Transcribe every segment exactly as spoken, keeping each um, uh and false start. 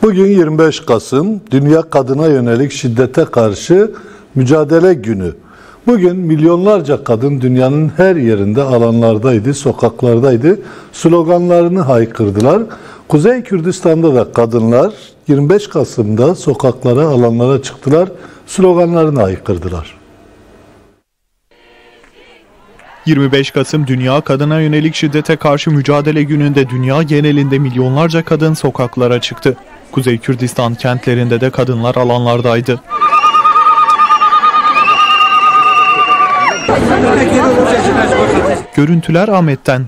Bugün yirmi beş Kasım, Dünya Kadına Yönelik Şiddete Karşı Mücadele Günü. Bugün milyonlarca kadın dünyanın her yerinde alanlardaydı, sokaklardaydı, sloganlarını haykırdılar. Kuzey Kürdistan'da da kadınlar yirmi beş Kasım'da sokaklara, alanlara çıktılar, sloganlarını haykırdılar. yirmi beş Kasım Dünya Kadına Yönelik Şiddete Karşı Mücadele Günü'nde dünya genelinde milyonlarca kadın sokaklara çıktı. Kuzey Kürdistan kentlerinde de kadınlar alanlardaydı. Görüntüler Ahmet'ten.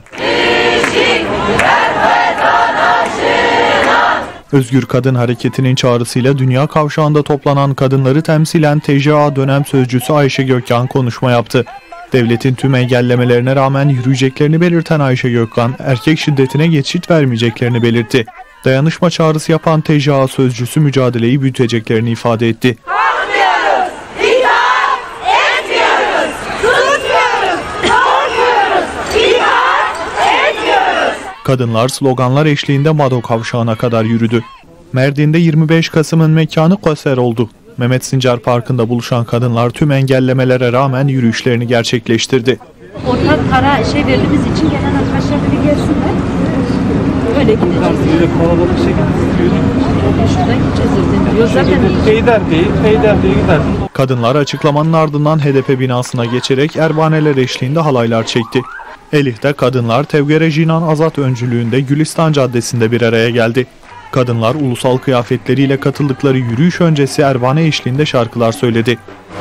Özgür Kadın Hareketi'nin çağrısıyla dünya kavşağında toplanan kadınları temsilen T C A dönem sözcüsü Ayşe Gökhan konuşma yaptı. Devletin tüm engellemelerine rağmen yürüyeceklerini belirten Ayşe Gökhan, erkek şiddetine geçit vermeyeceklerini belirtti. Dayanışma çağrısı yapan T C A sözcüsü mücadeleyi büyüteceklerini ifade etti. Korkmuyoruz, itaat etmiyoruz, susmuyoruz, korkmuyoruz, itaat etmiyoruz. Kadınlar sloganlar eşliğinde Mado kavşağına kadar yürüdü. Mardin'de yirmi beş Kasım'ın mekanı Koser oldu. Mehmet Sincar Parkı'nda buluşan kadınlar tüm engellemelere rağmen yürüyüşlerini gerçekleştirdi. Ortak para şey verdiğimiz için gelen arkadaşlar bir gelsinler. Öyle gideceğiz. Kalabalık şekilde Şuradan gideceğiz zaten. Peyder değil, peyder değil gider. Kadınlar açıklamanın ardından H D P binasına geçerek erbaneler eşliğinde halaylar çekti. Elif'te kadınlar Tevgere Jinan Azat öncülüğünde Gülistan Caddesi'nde bir araya geldi. Kadınlar ulusal kıyafetleriyle katıldıkları yürüyüş öncesi erbane eşliğinde şarkılar söyledi.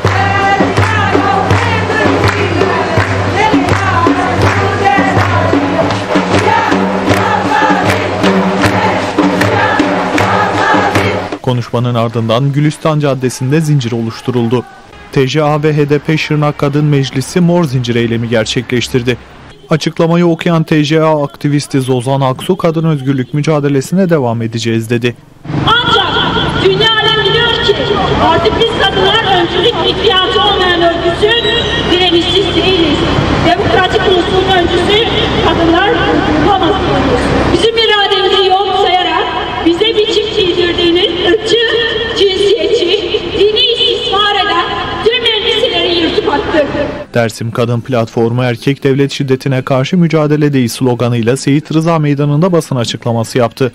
Konuşmanın ardından Gülistan Caddesi'nde zincir oluşturuldu. T C A ve H D P Şırnak Kadın Meclisi mor zincir eylemi gerçekleştirdi. Açıklamayı okuyan T C A aktivisti Zozan Aksu, kadın özgürlük mücadelesine devam edeceğiz dedi. Ancak dünya alem biliyor ki artık biz kadınlar öncülük ihtiyacı olmayan örgüsün direnişsiz değiliz. Demokratik ulusun öncüsü kadınlar olamaz. Bizim irademizi yok sayarak bize biçim giydirdiğiniz ırkçı, cinsiyetçi, dini istismar eden tüm elbiseleri yırtıp attık. Dersim Kadın Platformu erkek devlet şiddetine karşı mücadeledeyiz sloganıyla Seyit Rıza Meydanı'nda basın açıklaması yaptı.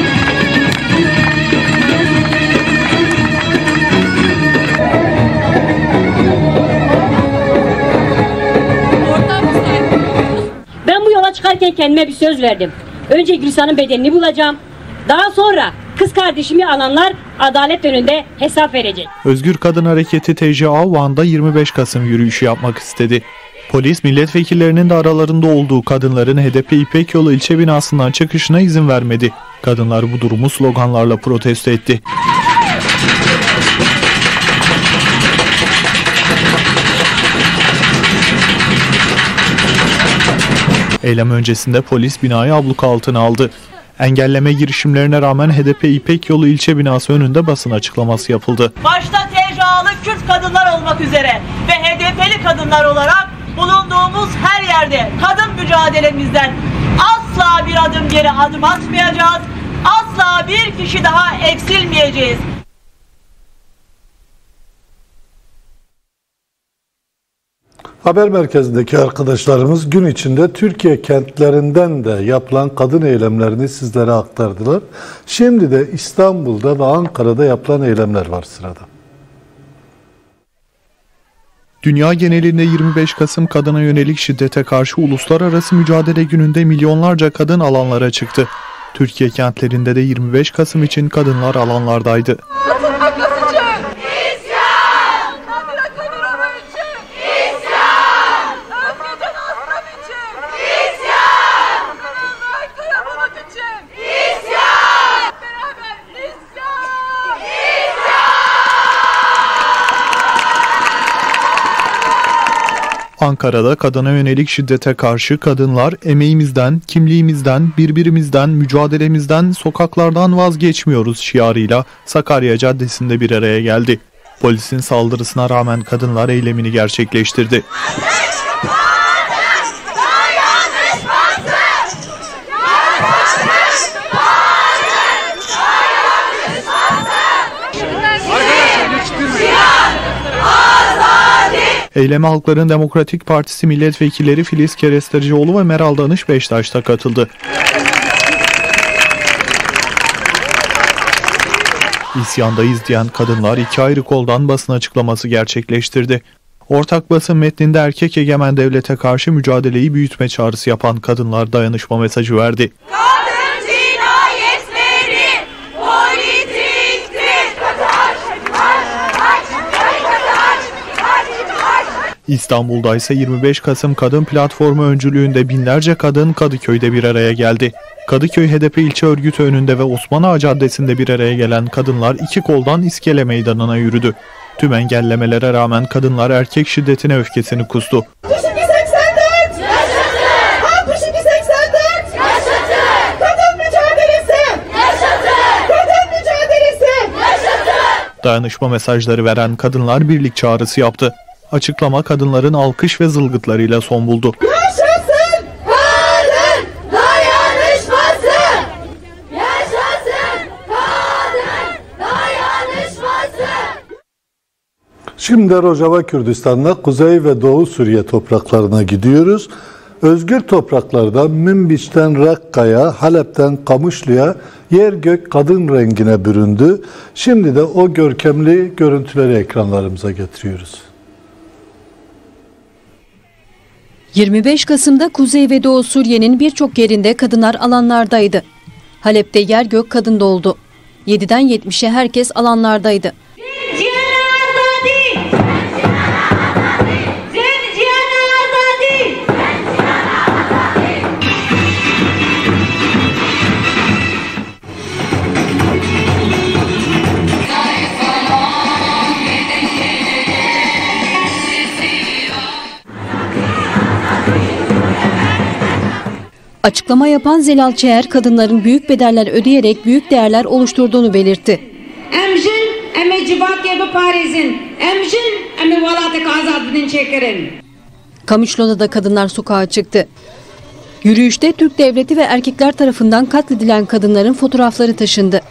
Ben bu yola çıkarken kendime bir söz verdim. Önce Gülsan'ın bedenini bulacağım. Daha sonra kız kardeşimi alanlar adalet önünde hesap verecek. Özgür Kadın Hareketi T C A Van'da yirmi beş Kasım yürüyüşü yapmak istedi. Polis milletvekillerinin de aralarında olduğu kadınların H D P İpek Yolu ilçe binasından çıkışına izin vermedi. Kadınlar bu durumu sloganlarla protesto etti. Eylem öncesinde polis binayı abluka altına aldı. Engelleme girişimlerine rağmen H D P İpek Yolu ilçe binası önünde basın açıklaması yapıldı. Başta T C A'lı Kürt kadınlar olmak üzere ve H D P'li kadınlar olarak bulunduğumuz her yerde kadın mücadelemizden asla bir adım geri adım atmayacağız. Asla bir kişi daha eksilmeyeceğiz. Haber merkezindeki arkadaşlarımız gün içinde Türkiye kentlerinden de yapılan kadın eylemlerini sizlere aktardılar. Şimdi de İstanbul'da ve Ankara'da yapılan eylemler var sırada. Dünya genelinde yirmi beş Kasım kadına yönelik şiddete karşı uluslararası mücadele gününde milyonlarca kadın alanlara çıktı. Türkiye kentlerinde de yirmi beş Kasım için kadınlar alanlardaydı. Ankara'da kadına yönelik şiddete karşı kadınlar emeğimizden, kimliğimizden, birbirimizden, mücadelemizden, sokaklardan vazgeçmiyoruz şiarıyla Sakarya Caddesi'nde bir araya geldi. Polisin saldırısına rağmen kadınlar eylemini gerçekleştirdi. Eyleme Halkların Demokratik Partisi milletvekilleri Filiz Kerestecioğlu ve Meral Danış Beştaş'ta katıldı. İsyandayız diyen kadınlar iki ayrı koldan basın açıklaması gerçekleştirdi. Ortak basın metninde erkek egemen devlete karşı mücadeleyi büyütme çağrısı yapan kadınlar dayanışma mesajı verdi. Kadın cinayetleri politiktir. İstanbul'da ise yirmi beş Kasım Kadın Platformu öncülüğünde binlerce kadın Kadıköy'de bir araya geldi. Kadıköy H D P ilçe örgütü önünde ve Osman Ağa Caddesi'nde bir araya gelen kadınlar iki koldan İskele Meydanı'na yürüdü. Tüm engellemelere rağmen kadınlar erkek şiddetine öfkesini kustu. altmış iki seksen dört Yaşasın! altmış iki seksen dört Yaşasın! Kadın mücadelesi! Yaşasın! Kadın mücadelesi! Yaşasın! Dayanışma mesajları veren kadınlar birlik çağrısı yaptı. Açıklama kadınların alkış ve zılgıtlarıyla son buldu. Yaşasın! Kadın dayanışması! Yaşasın! Kadın dayanışması! Şimdi Rojava Kürdistan'da Kuzey ve Doğu Suriye topraklarına gidiyoruz. Özgür topraklarda Münbiç'ten Rakka'ya, Halep'ten Kamışlı'ya yer gök kadın rengine büründü. Şimdi de o görkemli görüntüleri ekranlarımıza getiriyoruz. yirmi beş Kasım'da Kuzey ve Doğu Suriye'nin birçok yerinde kadınlar alanlardaydı. Halep'te yer gök kadın doldu. yediden yetmişe herkes alanlardaydı. Açıklama yapan Zelal Çeher, kadınların büyük bedeller ödeyerek büyük değerler oluşturduğunu belirtti. Emjin, eme civakye be parizin, emjin, eme valatek azad bidin çekerin. Kamışlı'da da kadınlar sokağa çıktı. Yürüyüşte Türk devleti ve erkekler tarafından katledilen kadınların fotoğrafları taşındı.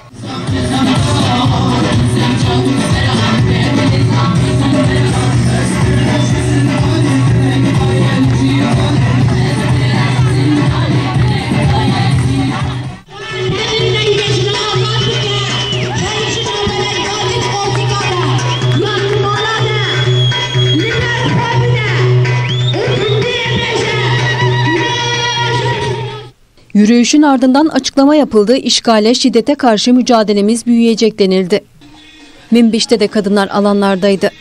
Yürüyüşün ardından açıklama yapıldı, işgale, şiddete karşı mücadelemiz büyüyecek denildi. Münbiç'te de kadınlar alanlardaydı.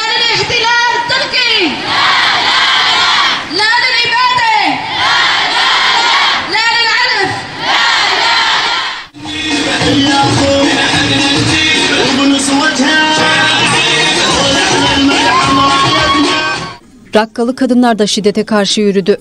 Rakkalı kadınlar da şiddete karşı yürüdü.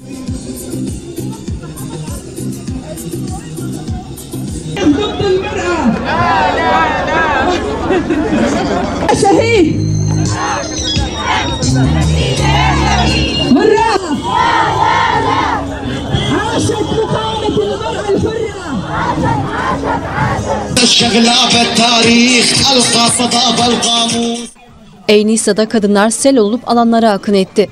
Ey Nisa'da kadınlar sel olup alanlara akın etti.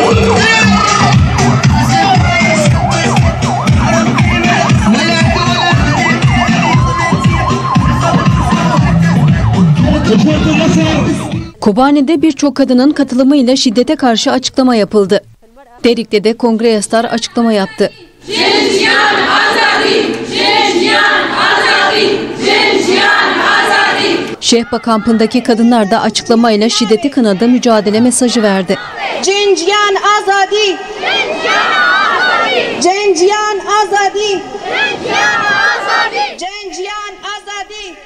Kobani'de birçok kadının katılımıyla şiddete karşı açıklama yapıldı. Derik'te de Kongre Yaslar açıklama yaptı. Cenjiyan azadi! Cenjiyan azadi! Cenjiyan azadi! Şehba kampındaki kadınlar da açıklamayla şiddeti kınadı, mücadele mesajı verdi. Cenjiyan azadi! Cenjiyan azadi! Cenjiyan azadi! Cenjiyan azadi!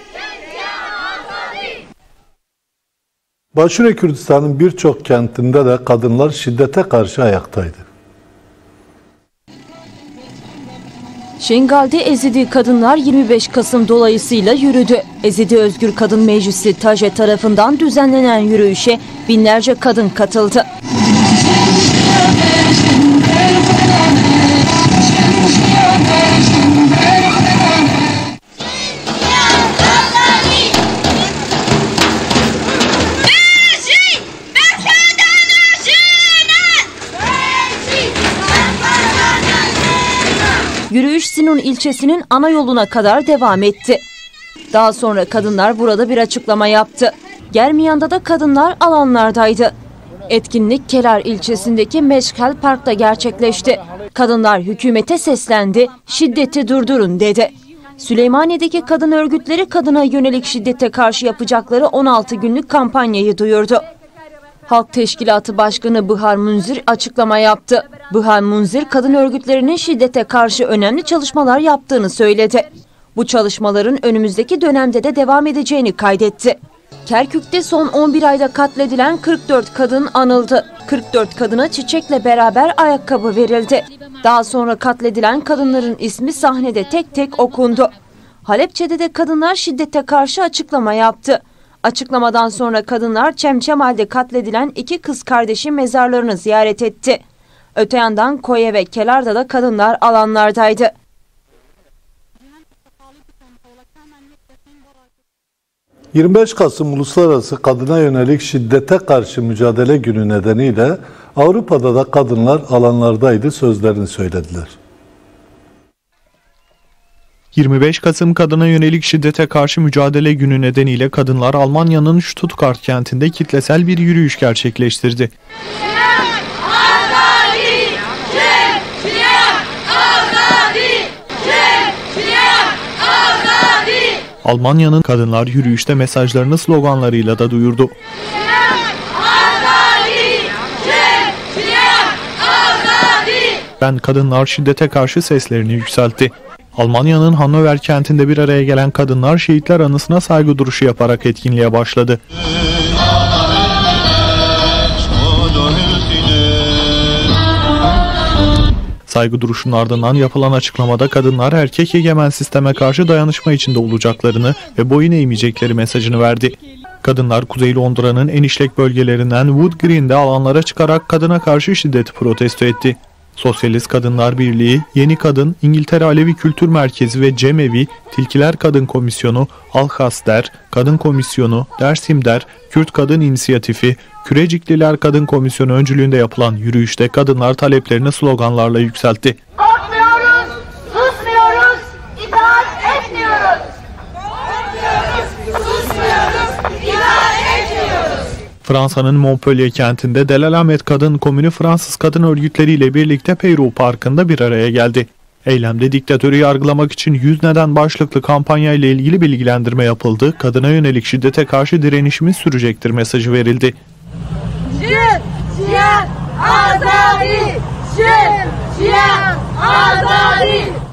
Başure Kürdistan'ın birçok kentinde de kadınlar şiddete karşı ayaktaydı. Şengal'de Ezidi kadınlar yirmi beş Kasım dolayısıyla yürüdü. Ezidi Özgür Kadın Meclisi TAJE tarafından düzenlenen yürüyüşe binlerce kadın katıldı. ilçesinin ana yoluna kadar devam etti. Daha sonra kadınlar burada bir açıklama yaptı. Germiyan'da da kadınlar alanlardaydı. Etkinlik Kelar ilçesindeki Meşkel Park'ta gerçekleşti. Kadınlar hükümete seslendi, şiddeti durdurun dedi. Süleymaniye'deki kadın örgütleri kadına yönelik şiddete karşı yapacakları on altı günlük kampanyayı duyurdu. Halk Teşkilatı Başkanı Bihar Munzir açıklama yaptı. Bihar Munzir, kadın örgütlerinin şiddete karşı önemli çalışmalar yaptığını söyledi. Bu çalışmaların önümüzdeki dönemde de devam edeceğini kaydetti. Kerkük'te son on bir ayda katledilen kırk dört kadın anıldı. kırk dört kadına çiçekle beraber ayakkabı verildi. Daha sonra katledilen kadınların ismi sahnede tek tek okundu. Halepçe'de de kadınlar şiddete karşı açıklama yaptı. Açıklamadan sonra kadınlar Çemçemal'de katledilen iki kız kardeşin mezarlarını ziyaret etti. Öte yandan Koye ve Kelar'da da kadınlar alanlardaydı. yirmi beş Kasım Uluslararası Kadına Yönelik Şiddete Karşı Mücadele Günü nedeniyle Avrupa'da da kadınlar alanlardaydı, sözlerini söylediler. yirmi beş Kasım Kadına Yönelik Şiddete Karşı Mücadele Günü nedeniyle kadınlar Almanya'nın Stuttgart kentinde kitlesel bir yürüyüş gerçekleştirdi. Almanya'nın kadınlar yürüyüşte mesajlarını sloganlarıyla da duyurdu. Ben kadınlar şiddete karşı seslerini yükseltti. Almanya'nın Hannover kentinde bir araya gelen kadınlar şehitler anısına saygı duruşu yaparak etkinliğe başladı. Saygı duruşunun ardından yapılan açıklamada kadınlar erkek egemen sisteme karşı dayanışma içinde olacaklarını ve boyun eğmeyecekleri mesajını verdi. Kadınlar Kuzey Londra'nın en işlek bölgelerinden Wood Green'de alanlara çıkarak kadına karşı şiddeti protesto etti. Sosyalist Kadınlar Birliği, Yeni Kadın, İngiltere Alevi Kültür Merkezi ve Cemevi, Tilkiler Kadın Komisyonu, Al-Hasder, Kadın Komisyonu, Dersimder, Kürt Kadın İnisiyatifi, Kürecikliler Kadın Komisyonu öncülüğünde yapılan yürüyüşte kadınlar taleplerini sloganlarla yükseltti. Korkmuyoruz, susmuyoruz, itaat etmiyoruz. Korkmuyoruz, susmuyoruz, itaat etmiyoruz. Fransa'nın Montpellier kentinde Delalamet Kadın Komünü Fransız kadın örgütleriyle birlikte Peyru Parkı'nda bir araya geldi. Eylemde diktatörü yargılamak için yüz neden başlıklı kampanya ile ilgili bilgilendirme yapıldı. Kadına yönelik şiddete karşı direnişimiz sürecektir mesajı verildi. Azadi, azadi.